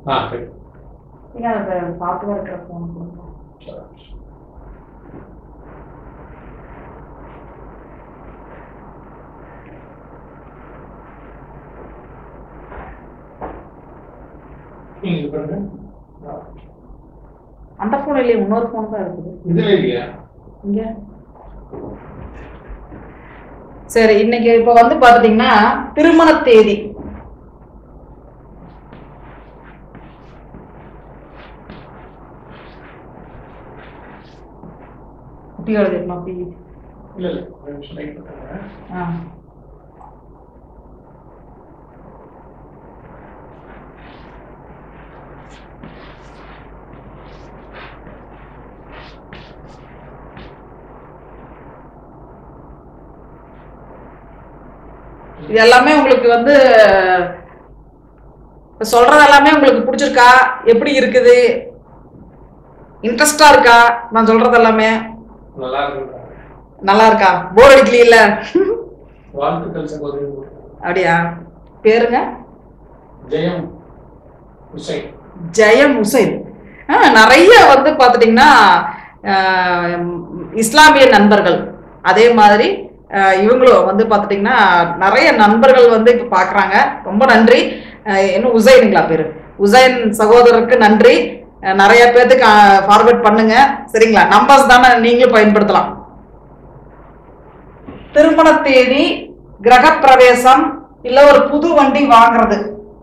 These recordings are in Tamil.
சரி. நீங்க அதை பார்த்து இருக்கிற ஃபோன் கொடுங்க. அந்த போன் இல்லையா, இன்னொரு போன் தான் இருக்குது. இதுல இல்லையா? இங்க சரி. இன்னைக்கு இப்ப வந்து பாத்தீங்கன்னா திருமண தேதி. குட்டி எழுதிருக்கணும். இல்ல இல்ல, ஒரு நிமிஷம் லைட் பண்ணுங்க. இது எல்லாமே உங்களுக்கு வந்து சொல்றது எல்லாமே உங்களுக்கு பிடிச்சிருக்கா? எப்படி இருக்குது? இன்ட்ரெஸ்டா இருக்கா நான் சொல்றது எல்லாமே? நல்லா இருக்கு. நல்லா இருக்கா? போர் அடிக்கல? வாழ்த்துக்கள் சகோதரி. அப்படியா? பேருங்க? ஜெயம் உசைன். ஜெயம் உசைன். நிறைய வந்து பாத்துட்டீங்கன்னா இஸ்லாமிய நண்பர்கள், அதே மாதிரி இவங்களும் வந்து பாத்துட்டீங்கன்னா நிறைய நண்பர்கள் வந்து இப்ப பாக்குறாங்க. ரொம்ப நன்றி. இன்னும் உசைனுங்களா பேரு? உசைன் சகோதரருக்கு நன்றி. நிறைய பேருக்கு ஃபார்வர்ட் பண்ணுங்க. சரிங்களா? நம்பர்ஸ் தானே, நீங்களும் பயன்படுத்தலாம். திருமண தேதி, கிரக பிரவேசம், இல்ல ஒரு புது வண்டி வாங்குறது.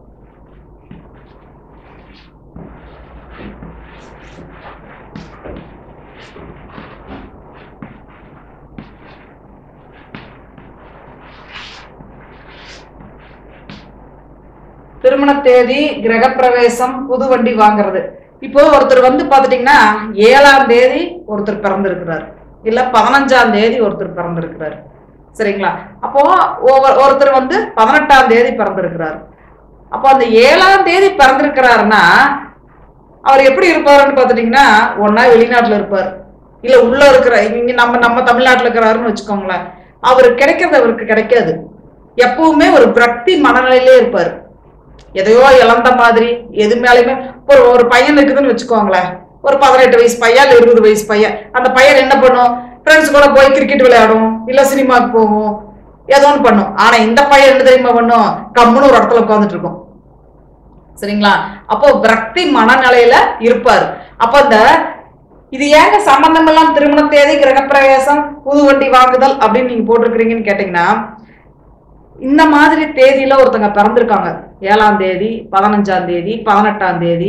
திருமண தேதி, கிரக பிரவேசம், புது வண்டி வாங்குறது. இப்போ ஒருத்தர் வந்து பாத்துட்டீங்கன்னா 7ஆம் தேதி ஒருத்தர் பிறந்திருக்கிறார், இல்ல 15ஆம் தேதி ஒருத்தர் பிறந்திருக்கிறார். சரிங்களா? அப்போ ஒருத்தர் வந்து 18ஆம் தேதி பிறந்திருக்கிறார். அப்போ அந்த 7ஆம் தேதி பிறந்திருக்கிறாருன்னா அவர் எப்படி இருப்பாருன்னு பாத்துட்டீங்கன்னா, ஒன்னா வெளிநாட்டுல இருப்பார், இல்ல உள்ள இருக்கிற இங்க நம்ம தமிழ்நாட்டுல இருக்கிறாருன்னு வச்சுக்கோங்களேன். அவருக்கு கிடைக்கிறது அவருக்கு கிடைக்காது. எப்பவுமே ஒரு விரக்தி மனநிலையிலே இருப்பாரு. எதையோ இழந்த மாதிரி, எது மேலேயுமே. ஒரு பையன் இருக்குதுன்னு வச்சுக்கோங்களேன், ஒரு 18 வயசு பையன், 20 வயசு பையன். அந்த பையன் என்ன பண்ணும்? ஃப்ரெண்ட்ஸ் கூட போய் கிரிக்கெட் விளையாடும், இல்ல சினிமாவுக்கு போகும், ஏதோ ஒன்று பண்ணும். ஆனா இந்த பையன் என்ன தெரியுமா பண்ணும்? கம்முன்னு ஒரு இடத்துல உட்காந்துட்டு இருக்கும். சரிங்களா? அப்போ விரக்தி மனநிலையில இருப்பாரு. அப்ப இந்த இது ஏங்க சம்பந்தம் எல்லாம் திருமண தேதி, கிரகப்பிரவேசம், புது வண்டி வாங்குதல் அப்படின்னு நீங்க போட்டிருக்கிறீங்கன்னு கேட்டீங்கன்னா, இந்த மாதிரி தேதியில ஒருத்தங்க பிறந்திருக்காங்க. 7ஆம் தேதி, 15ஆம் தேதி, 18ஆம் தேதி,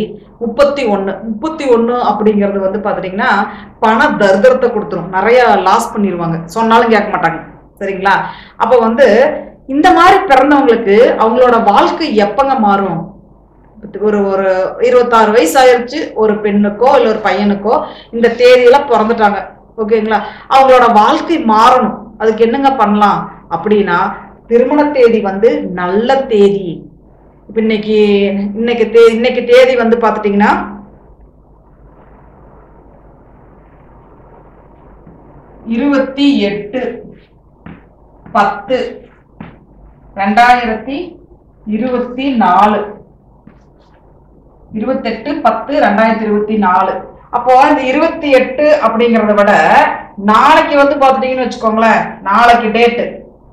31 அப்படிங்கிறது வந்து பாத்தீங்கன்னா பண தரித்திரத்தை கொடுத்துரும். நிறைய லாஸ் பண்ணிடுவாங்க, சொன்னாலும் கேட்க மாட்டாங்க. சரிங்களா? அப்ப வந்து இந்த மாதிரி பிறந்தவங்களுக்கு அவங்களோட வாழ்க்கை எப்பங்க மாறும்? ஒரு 26 வயசு ஆயிடுச்சு ஒரு பெண்ணுக்கோ இல்ல ஒரு பையனுக்கோ இந்த தேதியில பிறந்துட்டாங்க. ஓகேங்களா? அவங்களோட வாழ்க்கை மாறணும். அதுக்கு என்னங்க பண்ணலாம் அப்படின்னா, திருமண தேதி வந்து நல்ல தேதி. இப்ப இன்னைக்கு தேதி வந்து பாத்துட்டீங்கன்னா 28/10/2024. 28/10/2024. அப்போ இந்த 28 அப்படிங்கறத விட நாளைக்கு வந்து பாத்துட்டீங்கன்னு வச்சுக்கோங்களேன், நாளைக்கு டேட்டு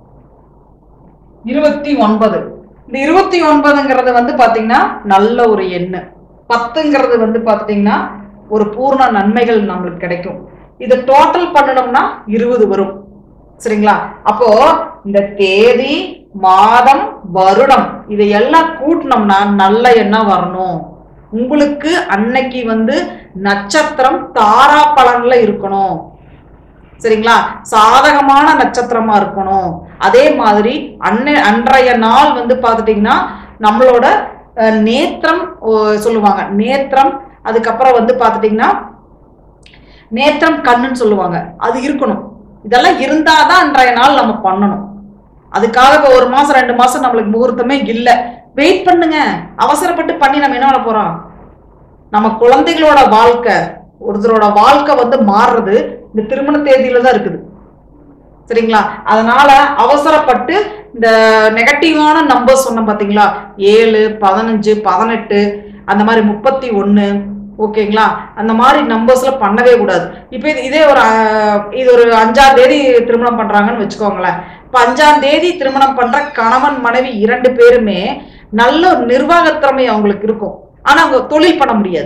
29. இந்த 29ங்கிறது வந்து பாத்தீங்கன்னா நல்ல ஒரு எண்ணு. 10ங்கிறது வந்து பாத்தீங்கன்னா ஒரு பூர்ண நன்மைகள் நம்மளுக்கு கிடைக்கும். இதை டோட்டல் பண்ணணும்னா 20 வரும். சரிங்களா? அப்போ இந்த தேதி, மாதம், வருடம் இதையெல்லாம் கூட்டினோம்னா நல்ல எண்ணம் வரணும். உங்களுக்கு அன்னைக்கு வந்து நட்சத்திரம் தாரா பலன்ல இருக்கணும். சரிங்களா? சாதகமான நட்சத்திரமா இருக்கணும். அதே மாதிரி அன்றைய நாள் வந்து பாத்துட்டீங்கன்னா நம்மளோட நேத்திரம் சொல்லுவாங்க, நேத்திரம். அதுக்கப்புறம் வந்து பாத்துட்டீங்கன்னா நேத்திரம் கண்ணுன்னு சொல்லுவாங்க, அது இருக்கணும். இதெல்லாம் இருந்தாதான் அன்றைய நாள் நம்ம பண்ணணும். அதுக்காக இப்போ 1 மாசம் 2 மாசம் நம்மளுக்கு முகூர்த்தமே இல்லை, வெயிட் பண்ணுங்க. அவசரப்பட்டு பண்ணி நம்ம என்ன பண்ண போறோம்? நம்ம குழந்தைகளோட வாழ்க்கை, ஒருத்தரோட வாழ்க்கை வந்து மாறுறது இந்த திருமண தேதியில தான் இருக்குது. சரிங்களா? அதனால அவசரப்பட்டு இந்த நெகட்டிவான நம்பர் சொன்ன பாத்தீங்களா, 7, 15, 18 அந்த மாதிரி 31, ஓகேங்களா, அந்த மாதிரி நம்பர்ஸ்ல பண்ணவே கூடாது. இப்போ இதே இது ஒரு 5ஆம் தேதி திருமணம் பண்றாங்கன்னு வச்சுக்கோங்களேன். இப்போ 5ஆம் தேதி திருமணம் பண்ற கணவன் மனைவி 2 பேருமே நல்ல ஒரு நிர்வாகத்திறமை அவங்களுக்கு இருக்கும். ஆனா அவங்க தொழில் பண்ண முடியாது.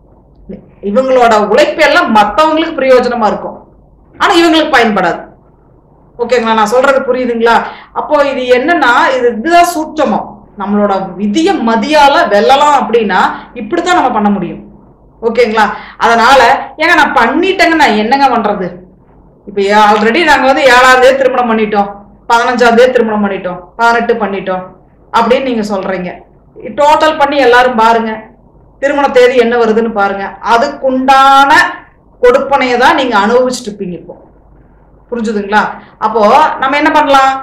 இவங்களோட உழைப்பு எல்லாம் மற்றவங்களுக்கு பிரயோஜனமா இருக்கும், ஆனா இவங்களுக்கு பயன்படாது. ஓகேங்களா, நான் சொல்றது புரியுதுங்களா? அப்போ இது என்னன்னா, இதுதான் சூட்சமம். நம்மளோட விதிய மதியால வெல்லலாம் அப்படின்னா இப்படித்தான் நம்ம பண்ண முடியும். ஓகேங்களா, அதனால ஏங்க நான் பண்ணிட்டேங்க, நான் என்னங்க பண்றது? இப்ப ஆல்ரெடி நாங்க வந்து 7ஆம் தேதி திருமணம் பண்ணிட்டோம், 15ஆம் தேதி திருமணம் பண்ணிட்டோம், 18 பண்ணிட்டோம் அப்படின்னு நீங்க சொல்றீங்க. டோட்டல் பண்ணி எல்லாரும் பாருங்க, திருமண தேதி என்ன வருதுன்னு பாருங்க. அதுக்குண்டான கொடுப்பனையை தான் நீங்க அனுபவிச்சுட்டு இருப்பீங்க. இப்போ புரிஞ்சுதுங்களா? அப்போ நம்ம என்ன பண்ணலாம்?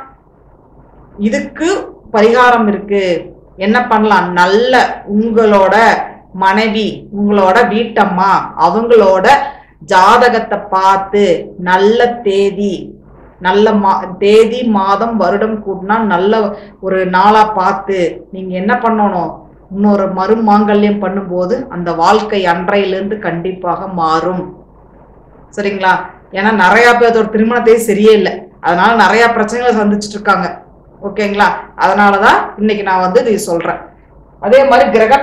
இதுக்கு பரிகாரம் இருக்கு. என்ன பண்ணலாம்? நல்ல உங்களோட மனைவி, உங்களோட வீட்டம்மா, அவங்களோட ஜாதகத்தை பார்த்து நல்ல தேதி, நல்ல தேதி, மாதம், வருடம் கூட்டினா நல்ல ஒரு நாளா பார்த்து நீங்க என்ன பண்ணணும்? இன்னொரு மறுமாங்கல்யம் பண்ணும்போது அந்த வாழ்க்கை அன்றையிலிருந்து கண்டிப்பாக மாறும். சரிங்களா? ஏன்னா நிறைய பேர் ஒரு திருமண தேதி சரியே இல்லை, அதனால நிறைய பிரச்சனைகளை சந்திச்சுட்டு இருக்காங்க. ஓகேங்களா, அதனாலதான் இன்னைக்கு நான் வந்து இது சொல்றேன். அதே மாதிரி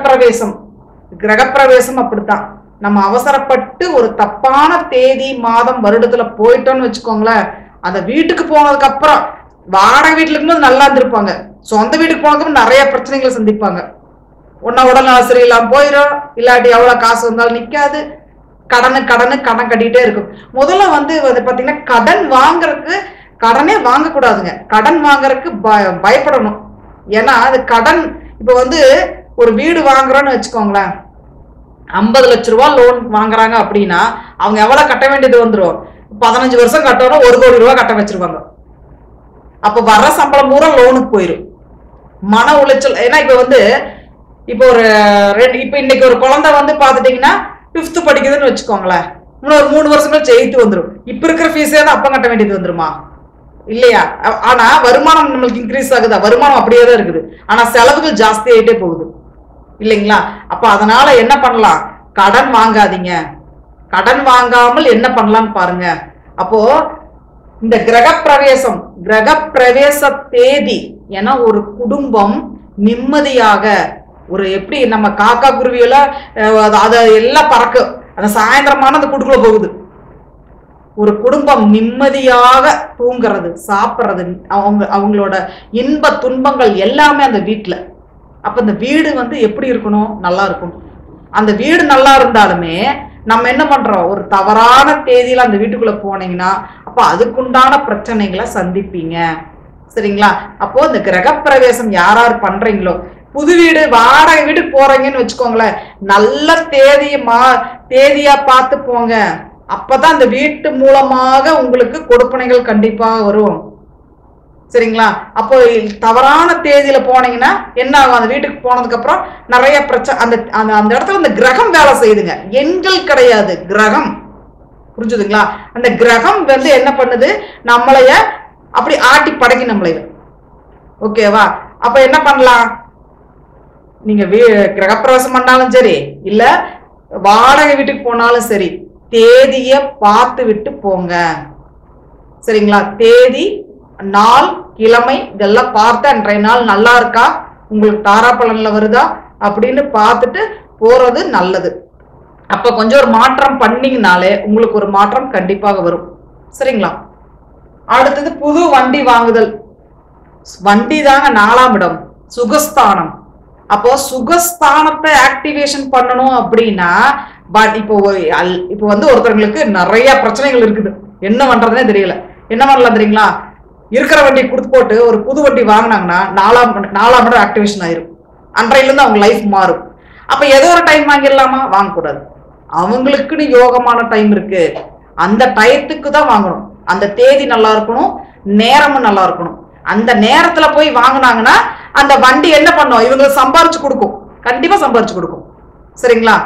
கிரகப்பிரவேசம் அப்படித்தான். நம்ம அவசரப்பட்டு ஒரு தப்பான தேதி, மாதம், வருடத்துல போயிட்டோம்னு வச்சுக்கோங்களேன், அந்த வீட்டுக்கு போனதுக்கு அப்புறம் வாடகை வீட்டுல இருக்கும்போது நல்லா இருந்திருப்பாங்க, சொந்த வீட்டுக்கு போனதுக்கு நிறைய பிரச்சனைகளை சந்திப்பாங்க. ஒன்னா உடல்நல சரியில்லாம போயிடும், இல்லாட்டி எவ்வளவு காசு வந்தாலும் நிக்காது, கடன் கட்டிட்டே இருக்கும். முதல்ல வந்து பாத்தீங்கன்னா கடன் வாங்குறதுக்கு, கடனே வாங்கக்கூடாதுங்க. கடன் வாங்குறதுக்கு பயப்படணும். ஏன்னா அது கடன். இப்ப வந்து ஒரு வீடு வாங்குறோம்னு வச்சுக்கோங்களேன், 50 லட்ச ரூபா லோன் வாங்குறாங்க அப்படின்னா அவங்க எவ்வளவு கட்ட வேண்டியது வந்துடும்? 15 வருஷம் கட்டணும், 1 கோடி ரூபாய் கட்ட வச்சிருவாங்க. அப்ப வர்ற சம்பளம் பூரா லோனுக்கு போயிடும். மன உளைச்சல். ஏன்னா இப்ப வந்து இப்போ இப்ப இன்னைக்கு ஒரு குழந்தை வந்து பாத்துட்டீங்கன்னா 5th படிக்குதுன்னு வச்சுக்கோங்களேன், இன்னொரு 3 வருஷம் ஜெயித்து வந்துடும். இப்ப இருக்கிற ஃபீஸே தான் அப்ப கட்ட வேண்டியது வந்துருமா? இல்லையா? ஆனா வருமானம் நம்மளுக்கு இன்க்ரீஸ் ஆகுதா? வருமானம் அப்படியே தான் இருக்குது, ஆனா செலவுகள் ஜாஸ்தி ஆயிட்டே போகுது இல்லைங்களா? அப்ப அதனால என்ன பண்ணலாம்? கடன் வாங்காதீங்க. கடன் வாங்காமல் என்ன பண்ணலாம்னு பாருங்க. அப்போ இந்த கிரகப்பிரவேச தேதி, ஏன்னா ஒரு குடும்பம் நிம்மதியாக, ஒரு எப்படி நம்ம காக்கா குருவியெல்லாம் அதை எல்லாம் பறக்க அந்த சாயந்தரமான அந்த கூட்டுக்குள்ள போகுது. ஒரு குடும்பம் நிம்மதியாக தூங்குறது, சாப்பிட்றது, அவங்களோட இன்ப துன்பங்கள் எல்லாமே அந்த வீட்டுல. அப்ப அந்த வீடு வந்து எப்படி இருக்கணும்? நல்லா இருக்கும். அந்த வீடு நல்லா இருந்தாலுமே நம்ம என்ன பண்றோம்? ஒரு தவறான தேதியில அந்த வீட்டுக்குள்ள போனீங்கன்னா அப்ப அதுக்குண்டான பிரச்சனைகளை சந்திப்பீங்க. சரிங்களா? அப்போ இந்த கிரகப்பிரவேசம் யார் பண்றீங்களோ, புது வீடு, வாடகை வீட்டுக்கு போறீங்கன்னு வச்சுக்கோங்களேன், நல்ல தேதியா பார்த்து போங்க. அப்பதான் அந்த வீட்டு மூலமாக உங்களுக்கு கொடுப்பனைகள் கண்டிப்பாக வரும். சரிங்களா? அப்போ தவறான தேதியில போனீங்கன்னா என்ன ஆகும்? அந்த வீட்டுக்கு போனதுக்கு அப்புறம் நிறைய பிரச்சனை. அந்த இடத்துல அந்த கிரகம் வேலை செய்யுதுங்க, எண்கள் கிடையாது, கிரகம். புரிஞ்சுதுங்களா? அந்த கிரகம் வந்து என்ன பண்ணுது? நம்மளைய அப்படி ஆட்டி படைக்கு நம்மளைய. ஓகேவா? அப்ப என்ன பண்ணலாம்? நீங்க கிரகப்பிரவேசம் பண்ணாலும் சரி, இல்ல வாடகை வீட்டுக்கு போனாலும் சரி, தேதிய பார்த்து விட்டு போங்க. சரிங்களா? தேதி, நாள், கிழமை இதெல்லாம் பார்த்து அன்றைய நாள் நல்லா இருக்கா, உங்களுக்கு தாராப்பலன்ல வருதா அப்படின்னு பார்த்துட்டு போறது நல்லது. அப்ப கொஞ்சம் ஒரு மாற்றம் பண்ணீங்கனாலே உங்களுக்கு ஒரு மாற்றம் கண்டிப்பாக வரும். சரிங்களா? அடுத்தது புது வண்டி வாங்குதல். வண்டி தாங்க 4ஆம் இடம், சுகஸ்தானம். அப்போ சுகஸ்தானத்தை ஆக்டிவேஷன் பண்ணணும் அப்படின்னா இப்போ வந்து ஒருத்தவங்களுக்கு நிறைய பிரச்சனைகள் இருக்குது, என்ன பண்றதுனே தெரியல. என்ன பண்ணலாம் தெரியுங்களா? இருக்கிற வண்டி கொடுத்து போட்டு ஒரு புது வண்டி வாங்கினாங்கன்னா 4ஆம் இடம் ஆக்டிவேஷன் ஆயிரும். அன்றையில இருந்து அவங்க லைஃப் மாறும். அப்ப ஏதோ ஒரு டைம் வாங்கிடலாமா? வாங்கக்கூடாது. அவங்களுக்குன்னு யோகமான டைம் இருக்கு, அந்த டயத்துக்கு தான் வாங்கணும். அந்த தேதி நல்லா இருக்கணும், நேரமும் நல்லா இருக்கணும். அந்த நேரத்துல போய் வாங்கினாங்கன்னா அந்த வண்டி என்ன பண்ணும்? இவங்களுக்கு சம்பாரிச்சு கொடுக்கும், கண்டிப்பா சம்பாரிச்சு கொடுக்கும். சரிங்களா?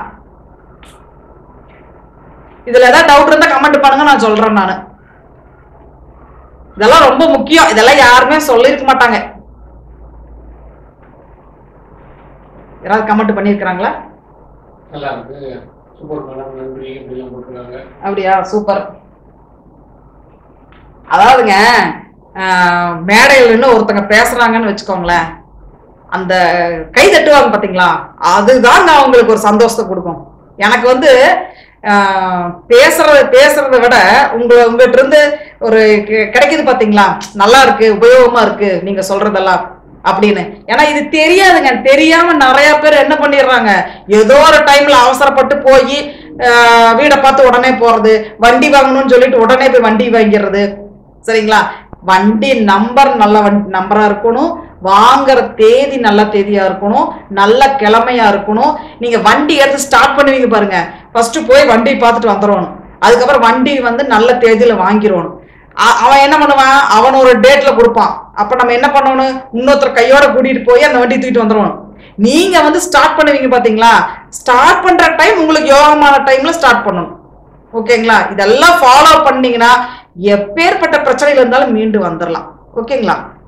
இதுல ஏதாவது டவுட் இருந்தா கமெண்ட் பண்ணுங்க, நான் சொல்றேன். நானு இதெல்லாம் ரொம்ப முக்கியம், இதெல்லாம் யாருமே சொல்லிருக்க மாட்டாங்க. யாராவது கமெண்ட் பண்ணிருக்கிறாங்களா? நல்லா இருக்கு. சூப்பர் மேடம், நன்றி அப்படிலாம் போட்டுருக்காங்க. அப்படியா, சூப்பர். அதாவதுங்க மேடையில் இன்னும் ஒருத்தங்க பேசுறாங்கன்னு வச்சுக்கோங்களேன், அந்த கை தட்டுவாங்க பாத்தீங்களா, அதுதான் நான் உங்களுக்கு ஒரு சந்தோஷத்தை கொடுக்கும். எனக்கு வந்து பேசுறத விட உங்ககிட்ட இருந்து ஒரு கிடைக்குது பாத்தீங்களா, நல்லா இருக்கு, உபயோகமா இருக்கு நீங்க சொல்றதெல்லாம் அப்படின்னு. ஏன்னா இது தெரியாதுங்க, தெரியாம நிறைய பேர் என்ன பண்ணிடுறாங்க, ஏதோ ஒரு டைம்ல அவசரப்பட்டு போய் வீடை பார்த்து உடனே போறது, வண்டி வாங்கணும்னு சொல்லிட்டு உடனே போய் வண்டி வாங்கிடுறது. சரிங்களா? வண்டி நம்பர் நல்ல நம்பரா இருக்கணும், வாங்குற தேதி நல்ல தேதியா இருக்கணும், நல்ல கிழமையா இருக்கணும். நீங்க வண்டி எடுத்து ஸ்டார்ட் பண்ணுவீங்க பாருங்க, ஃபர்ஸ்ட் போய் வண்டி பார்த்துட்டு வந்துடணும். அதுக்கப்புறம் வண்டி வந்து நல்ல தேதியில வாங்கிடணும். அவன் என்ன பண்ணுவான், அவன் ஒரு டேட்ல கொடுப்பான். அப்ப நம்ம என்ன பண்ணணும், இன்னொருத்தர் கையோட கூட்டிட்டு போய் அந்த வண்டி தூக்கிட்டு வந்துடணும். நீங்க வந்து ஸ்டார்ட் பண்ணுவீங்க பாத்தீங்களா, ஸ்டார்ட் பண்ற டைம் உங்களுக்கு யோகமான டைம்ல ஸ்டார்ட் பண்ணணும். ஓகேங்களா? இதெல்லாம் ஃபாலோ பண்ணீங்கன்னா எப்பேற்பட்ட பிரச்சனைகள் இருந்தாலும் மீண்டு வந்துடலாம். ஓகேங்களா?